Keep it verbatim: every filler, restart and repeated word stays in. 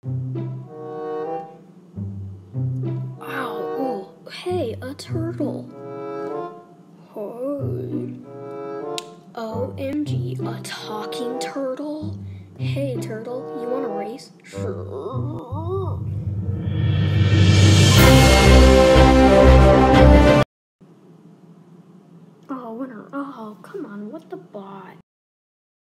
Ow, oh, hey, a turtle. Hey. O M G, a talking turtle? Hey, turtle, you want to race? Sure. Oh, winner. Oh, come on, what the bot?